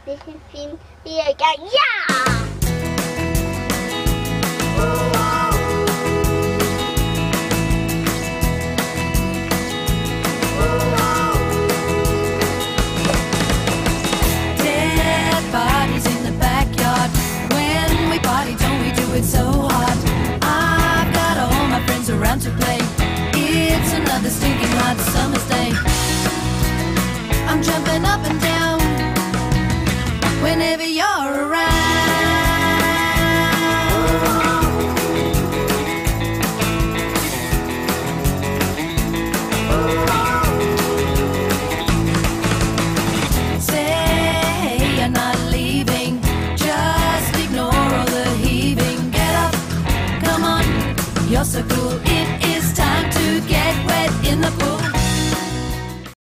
Welchen Film wir gern? Ja! Dead bodies in the backyard. When we party, don't we do it so hard? I've got all my friends around to play. It's another stinking hot summer's day. I'm jumping up and down.